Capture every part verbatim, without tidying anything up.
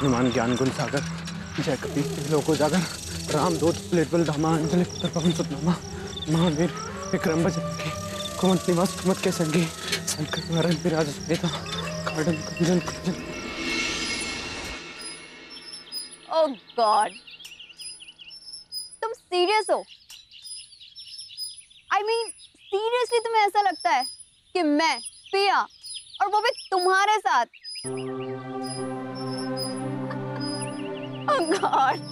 हनुमान ज्ञान गुण सागर, जय कपीस लोक उजागर, रामदूत प्लेटबल धामा, अंजलि पुत्र पवन सुतनामा, महावीर विक्रम बजरंगी, कुमंत निवास कुमत के संगी, संकट हरण विराज समेता, कांडन कुंजन कुंजन। ओह गॉड, तुम सीरियस हो? आई मीन सीरियसली तुम्हें ऐसा लगता है कि मैं पिया और वो भी तुम्हारे साथ? ओह गॉड।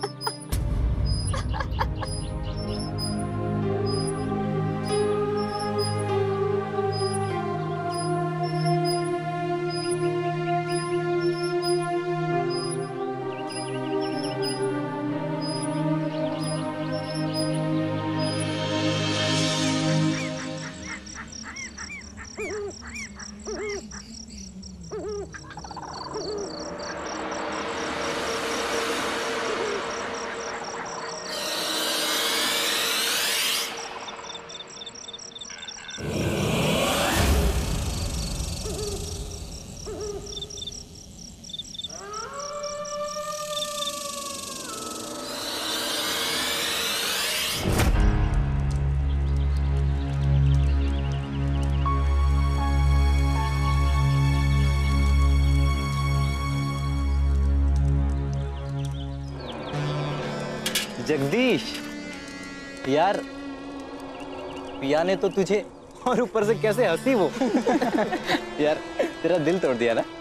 जगदीश यार, पिया ने तो तुझे और ऊपर से कैसे हंसी वो। यार तेरा दिल तोड़ दिया ना।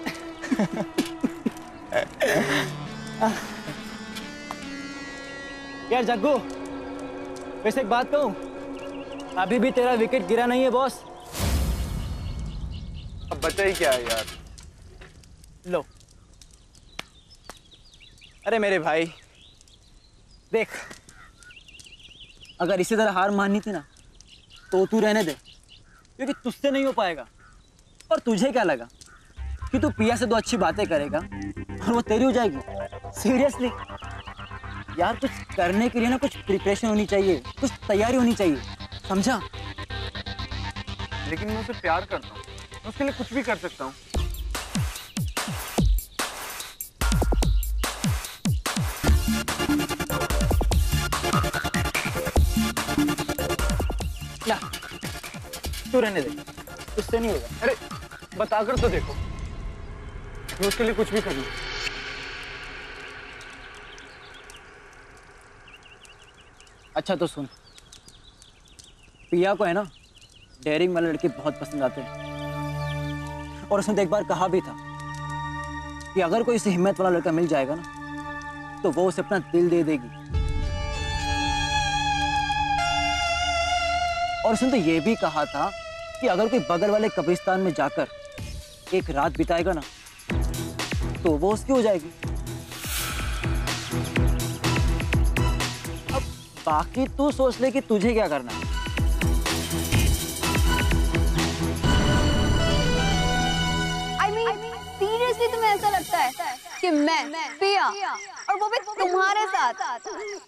यार जग्गू, वैसे एक बात कहूं, अभी भी तेरा विकेट गिरा नहीं है बॉस। अब बचा ही क्या है यार। लो, अरे मेरे भाई देख, अगर इसी तरह हार माननी थी ना तो तू रहने दे, क्योंकि तुझसे नहीं हो पाएगा। और तुझे क्या लगा कि तू पिया से दो अच्छी बातें करेगा और वो तेरी हो जाएगी? सीरियसली यार, कुछ करने के लिए ना कुछ प्रिपरेशन होनी चाहिए, कुछ तैयारी होनी चाहिए, समझा? लेकिन मैं उसे प्यार करता हूँ, मैं उसके लिए कुछ भी कर सकता हूँ। तू रहने दे, उससे नहीं होगा। अरे बताकर तो देखो, मैं उसके लिए कुछ भी करूँ। अच्छा तो सुन, पिया को है ना डेयरिंग वाले लड़के बहुत पसंद आते हैं, और उसने तो एक बार कहा भी था कि अगर कोई उसे हिम्मत वाला लड़का मिल जाएगा ना तो वो उसे अपना दिल दे देगी। और उसने तो ये भी कहा था कि अगर कोई बगल वाले कब्रिस्तान में जाकर एक रात बिताएगा ना तो वो उसकी हो जाएगी। अब बाकी तू सोच ले कि तुझे क्या करना है। I mean, सीरियसली तुम्हें ऐसा लगता है कि मैं पिया और वो भी तुम्हारे साथ?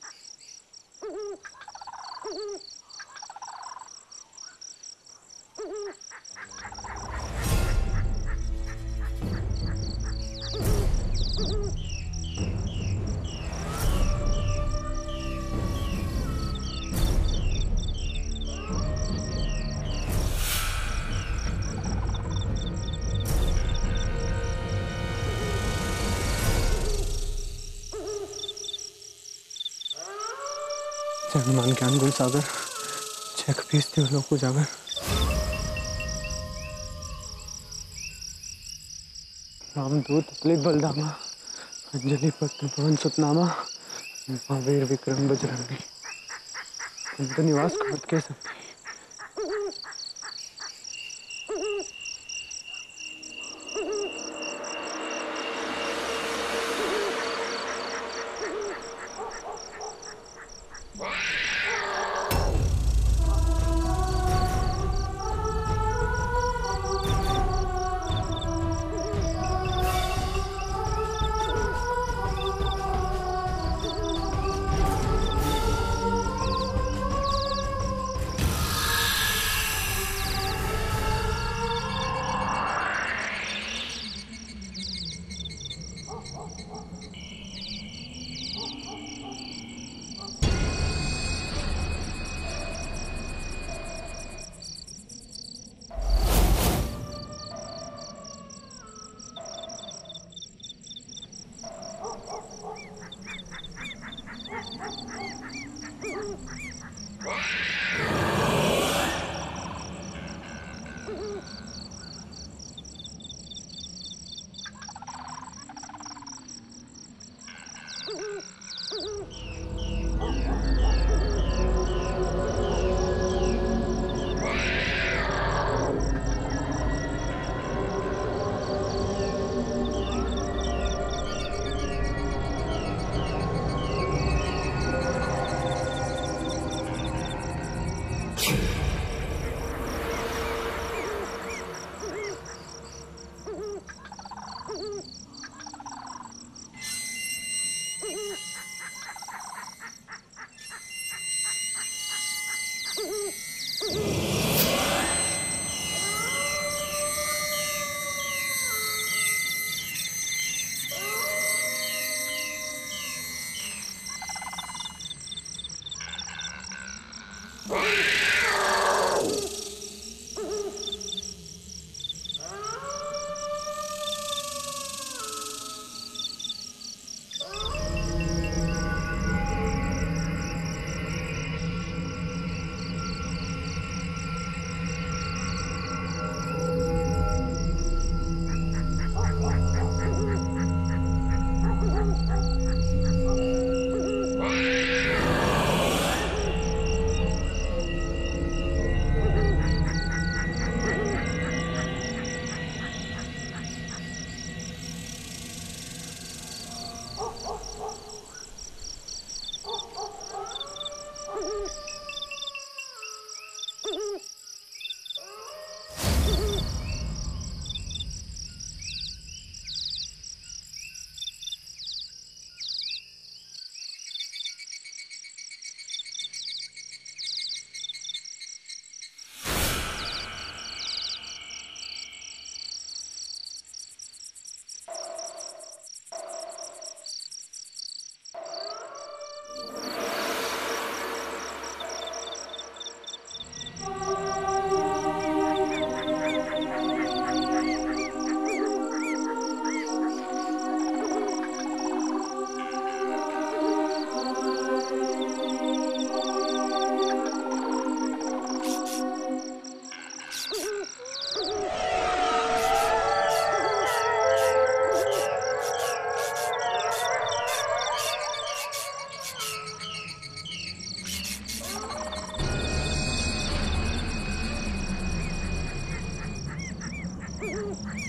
जय हनुमान ज्ञान गुण सागर, जय कपीस लोक उजागर, रामदूत प्लेटबल धामा, अंजलि पुत्र पवन सुतनामा, महावीर विक्रम बजरंगी, कुमंत निवास कुमत के संगी।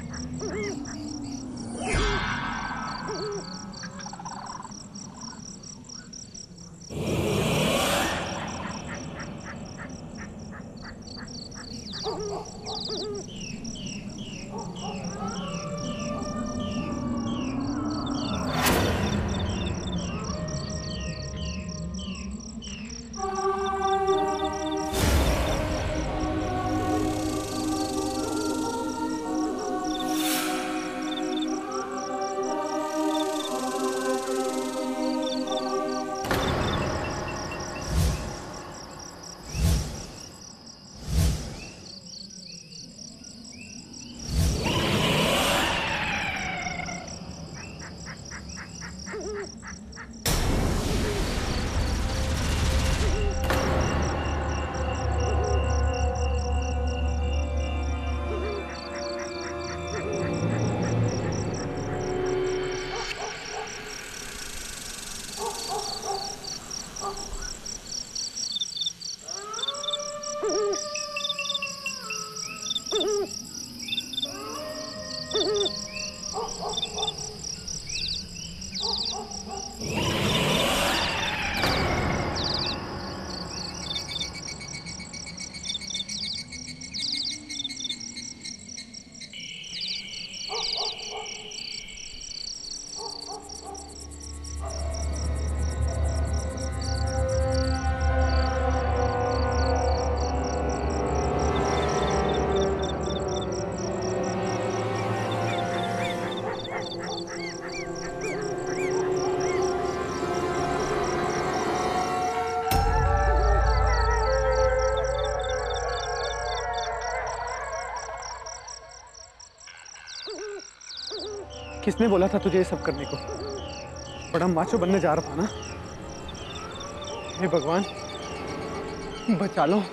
किसने बोला था तुझे ये सब करने को? बड़ा माचो बनने जा रहा था ना? हे भगवान, बचा लो।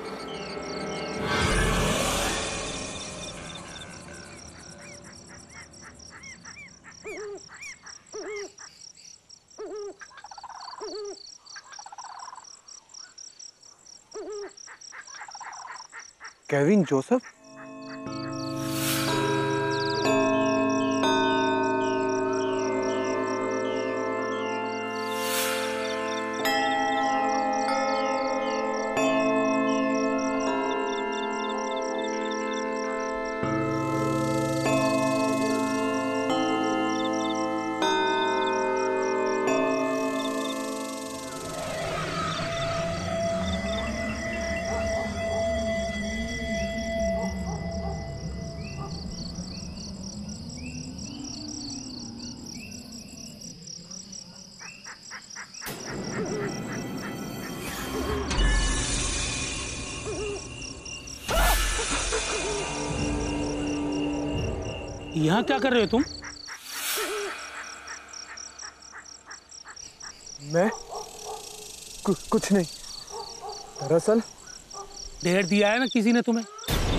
Kevin Joseph? यहाँ क्या कर रहे हो तुम? मैं कु, कुछ नहीं। दरअसल ढेर दिया है ना किसी ने तुम्हें।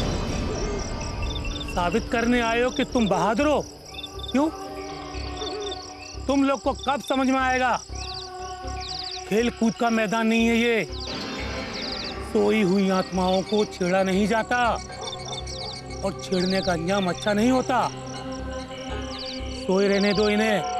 साबित करने आए हो कि तुम बहादुर हो। क्यों? तुम लोग को कब समझ में आएगा खेल कूद का मैदान नहीं है ये। सोई हुई आत्माओं को छेड़ा नहीं जाता और छेड़ने का अंजाम अच्छा नहीं होता। सोए रहने दो इन्हें।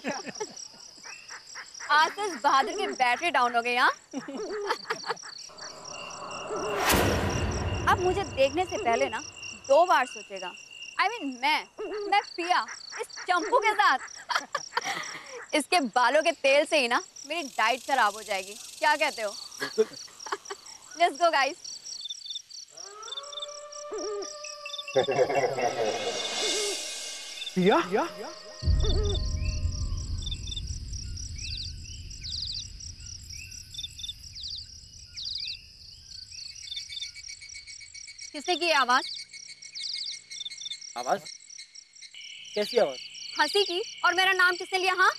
आज तो इस बहादुर की बैटरी डाउन हो गई। हाँ अब मुझे देखने से पहले ना दो बार सोचेगा। आई I मीन mean, मैं मैं पिया इस चंपू के साथ इसके बालों के तेल से ही ना मेरी डाइट खराब हो जाएगी। क्या कहते हो? Let's go guys. पिया पिया किसने की आवाज? आवाज? कैसी आवाज? हंसी की। और मेरा नाम किसने लिया? हाँ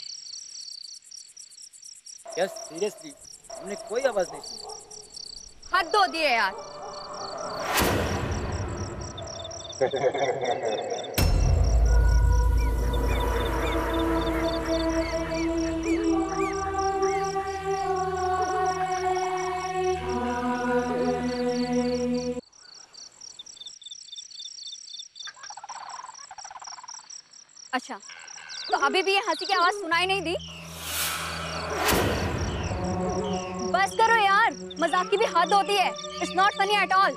यस सीरियसली हमने कोई आवाज नहीं सुनी। हद हो दिए यार। अच्छा तो अभी भी ये हंसी की आवाज सुनाई नहीं दी? बस करो यार, मजाक की भी हद होती है। It's not funny at all.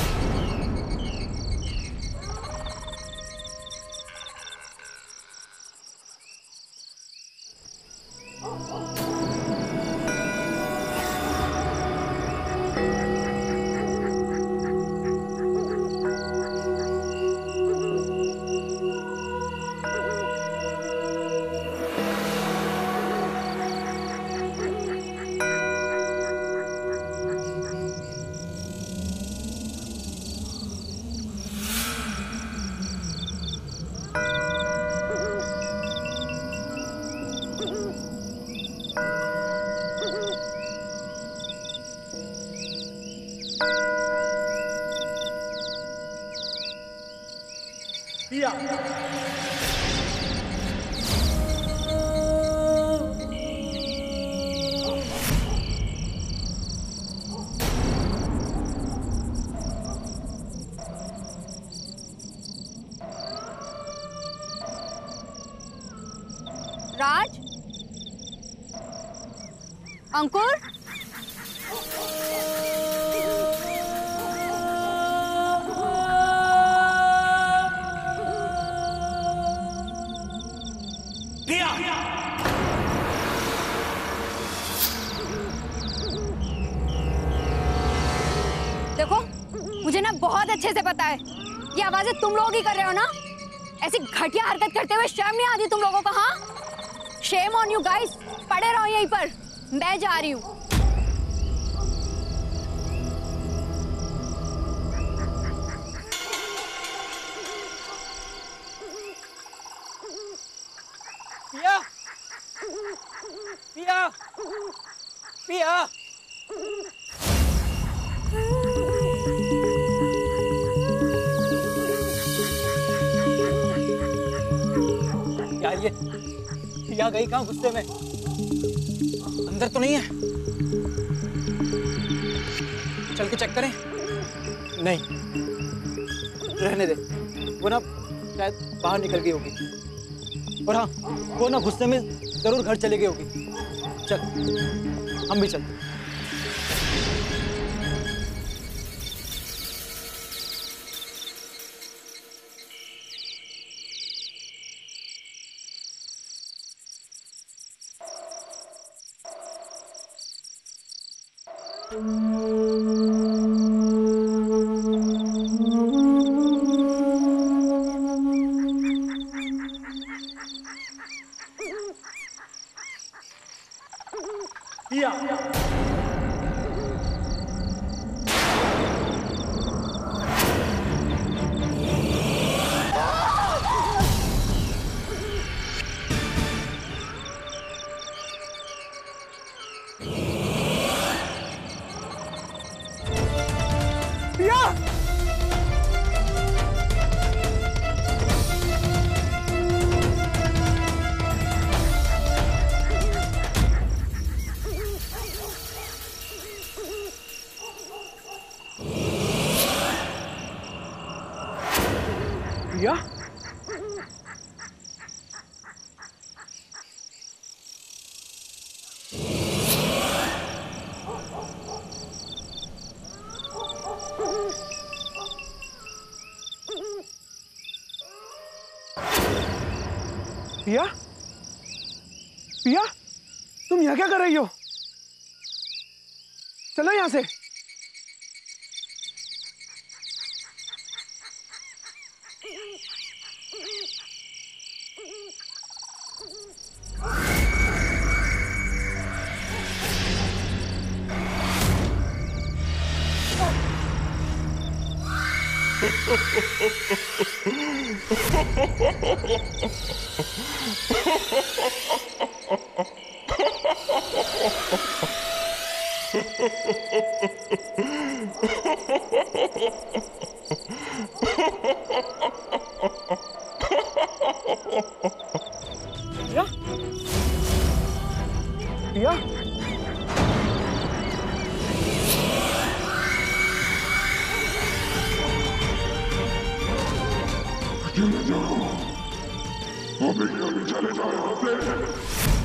Piya Raj, अंकुर, देखो मुझे ना बहुत अच्छे से पता है ये आवाजें तुम लोग ही कर रहे हो ना। ऐसी घटिया हरकत करते हुए शर्म नहीं आती तुम लोगों को? हाँ, शेम ऑन यू गाइस। पड़े रहो यहीं पर, मैं जा रही हूँ। पिया पिया पिया यार ये पिया गई कहाँ? गुस्से में अंदर तो नहीं है? चल के चेक करें। नहीं रहने दे, वो ना शायद बाहर निकल गई होगी। और हाँ वो ना गुस्से में जरूर घर चली गई होगी। चल हम भी चलते। पिया पिया, पिया, तुम यहाँ क्या कर रही हो? चलो यहाँ से। पिया, पिया, अकेले जाओ, अभी अभी चले जाओ यहाँ से।